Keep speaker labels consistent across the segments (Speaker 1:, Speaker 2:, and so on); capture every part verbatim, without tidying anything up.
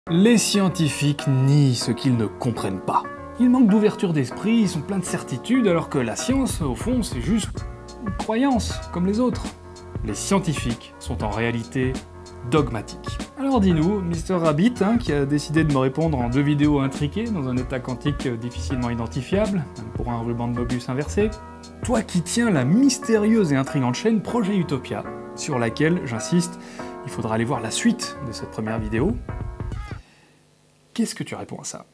Speaker 1: Les scientifiques nient ce qu'ils ne comprennent pas. Ils manquent d'ouverture d'esprit, ils sont pleins de certitudes, alors que la science, au fond, c'est juste une croyance, comme les autres. Les scientifiques sont en réalité dogmatiques. Alors dis-nous, mister Rabbit, hein, qui a décidé de me répondre en deux vidéos intriquées, dans un état quantique difficilement identifiable, même pour un ruban de Mobius inversé, toi qui tiens la mystérieuse et intrigante chaîne Projet Utopia, sur laquelle, j'insiste, il faudra aller voir la suite de cette première vidéo. Qu'est-ce que tu réponds à ça?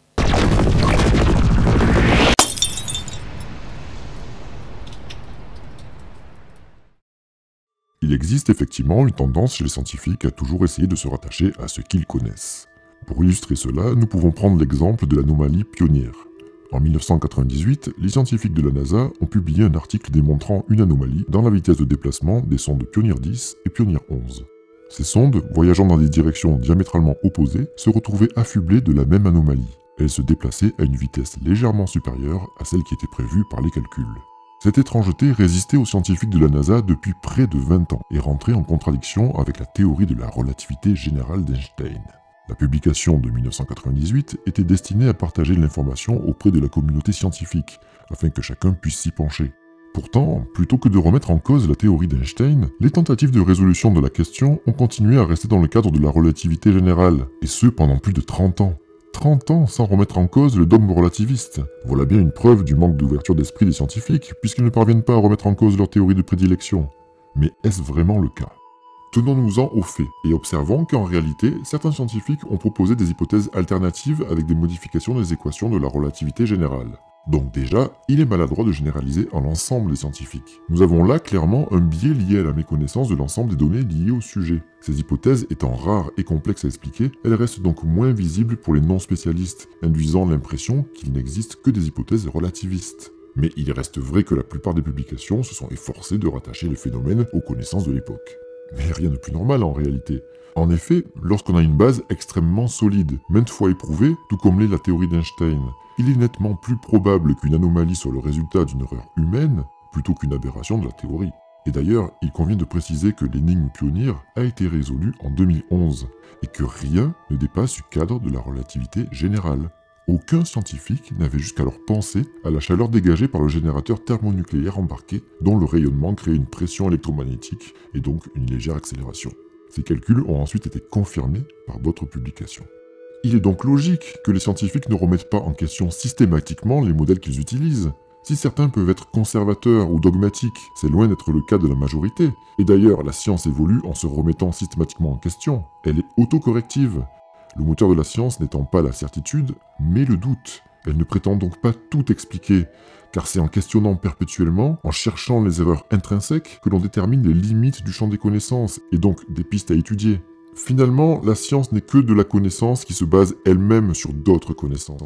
Speaker 2: Il existe effectivement une tendance chez les scientifiques à toujours essayer de se rattacher à ce qu'ils connaissent. Pour illustrer cela, nous pouvons prendre l'exemple de l'anomalie Pioneer. En mille neuf cent quatre-vingt-dix-huit, les scientifiques de la NASA ont publié un article démontrant une anomalie dans la vitesse de déplacement des sondes Pioneer dix et Pioneer onze. Ces sondes, voyageant dans des directions diamétralement opposées, se retrouvaient affublées de la même anomalie. Elles se déplaçaient à une vitesse légèrement supérieure à celle qui était prévue par les calculs. Cette étrangeté résistait aux scientifiques de la NASA depuis près de vingt ans et rentrait en contradiction avec la théorie de la relativité générale d'Einstein. La publication de mille neuf cent quatre-vingt-dix-huit était destinée à partager l'information auprès de la communauté scientifique, afin que chacun puisse s'y pencher. Pourtant, plutôt que de remettre en cause la théorie d'Einstein, les tentatives de résolution de la question ont continué à rester dans le cadre de la relativité générale, et ce pendant plus de trente ans. trente ans sans remettre en cause le dogme relativiste. Voilà bien une preuve du manque d'ouverture d'esprit des scientifiques, puisqu'ils ne parviennent pas à remettre en cause leur théorie de prédilection. Mais est-ce vraiment le cas? Tenons-nous-en aux faits, et observons qu'en réalité, certains scientifiques ont proposé des hypothèses alternatives avec des modifications des équations de la relativité générale. Donc déjà, il est maladroit de généraliser à l'ensemble des scientifiques. Nous avons là clairement un biais lié à la méconnaissance de l'ensemble des données liées au sujet. Ces hypothèses étant rares et complexes à expliquer, elles restent donc moins visibles pour les non-spécialistes, induisant l'impression qu'il n'existe que des hypothèses relativistes. Mais il reste vrai que la plupart des publications se sont efforcées de rattacher le phénomène aux connaissances de l'époque. Mais rien de plus normal en réalité. En effet, lorsqu'on a une base extrêmement solide, maintes fois éprouvée, tout comme l'est la théorie d'Einstein, il est nettement plus probable qu'une anomalie soit le résultat d'une erreur humaine plutôt qu'une aberration de la théorie. Et d'ailleurs, il convient de préciser que l'énigme Pioneer a été résolue en deux mille onze et que rien ne dépasse du cadre de la relativité générale. Aucun scientifique n'avait jusqu'alors pensé à la chaleur dégagée par le générateur thermonucléaire embarqué, dont le rayonnement crée une pression électromagnétique et donc une légère accélération. Ces calculs ont ensuite été confirmés par d'autres publications. Il est donc logique que les scientifiques ne remettent pas en question systématiquement les modèles qu'ils utilisent. Si certains peuvent être conservateurs ou dogmatiques, c'est loin d'être le cas de la majorité. Et d'ailleurs, la science évolue en se remettant systématiquement en question. Elle est autocorrective. Le moteur de la science n'étant pas la certitude, mais le doute. Elle ne prétend donc pas tout expliquer, car c'est en questionnant perpétuellement, en cherchant les erreurs intrinsèques, que l'on détermine les limites du champ des connaissances, et donc des pistes à étudier. Finalement, la science n'est que de la connaissance qui se base elle-même sur d'autres connaissances.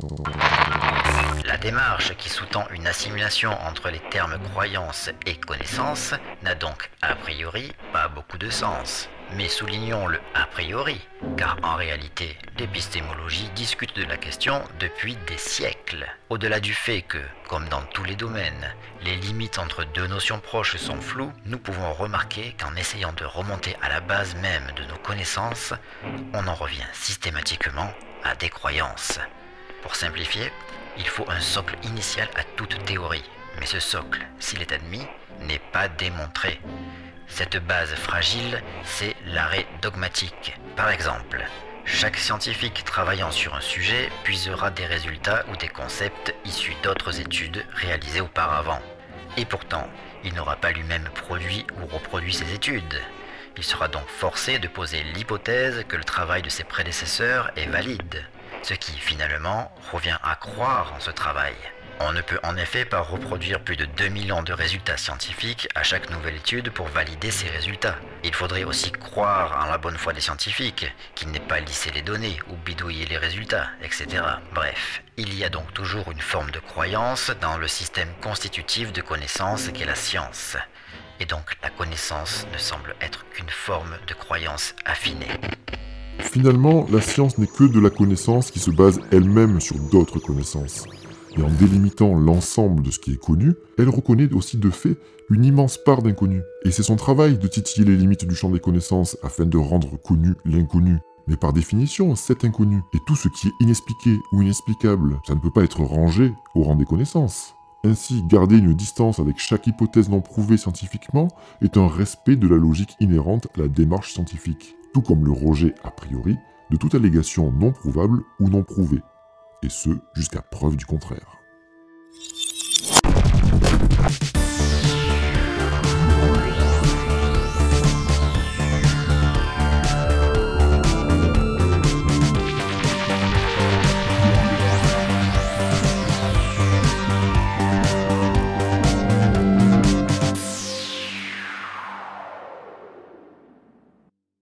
Speaker 3: La démarche qui sous-tend une assimilation entre les termes croyance et connaissance n'a donc a priori pas beaucoup de sens. Mais soulignons le a priori, car en réalité, l'épistémologie discute de la question depuis des siècles. Au-delà du fait que, comme dans tous les domaines, les limites entre deux notions proches sont floues, nous pouvons remarquer qu'en essayant de remonter à la base même de nos connaissances, on en revient systématiquement à des croyances. Pour simplifier, il faut un socle initial à toute théorie, mais ce socle, s'il est admis, n'est pas démontré. Cette base fragile, c'est l'arrêt dogmatique. Par exemple, chaque scientifique travaillant sur un sujet puisera des résultats ou des concepts issus d'autres études réalisées auparavant. Et pourtant, il n'aura pas lui-même produit ou reproduit ces études. Il sera donc forcé de poser l'hypothèse que le travail de ses prédécesseurs est valide, ce qui finalement revient à croire en ce travail. On ne peut en effet pas reproduire plus de deux millions de résultats scientifiques à chaque nouvelle étude pour valider ces résultats. Il faudrait aussi croire en la bonne foi des scientifiques, qui n'est pas lisser les données ou bidouiller les résultats, et cetera. Bref, il y a donc toujours une forme de croyance dans le système constitutif de connaissance qu'est la science. Et donc la connaissance ne semble être qu'une forme de croyance affinée.
Speaker 2: Finalement, la science n'est que de la connaissance qui se base elle-même sur d'autres connaissances. Et en délimitant l'ensemble de ce qui est connu, elle reconnaît aussi de fait une immense part d'inconnu. Et c'est son travail de titiller les limites du champ des connaissances afin de rendre connu l'inconnu. Mais par définition, c'est inconnu, et tout ce qui est inexpliqué ou inexplicable, ça ne peut pas être rangé au rang des connaissances. Ainsi, garder une distance avec chaque hypothèse non prouvée scientifiquement est un respect de la logique inhérente à la démarche scientifique, tout comme le rejet a priori de toute allégation non prouvable ou non prouvée, et ce jusqu'à preuve du contraire.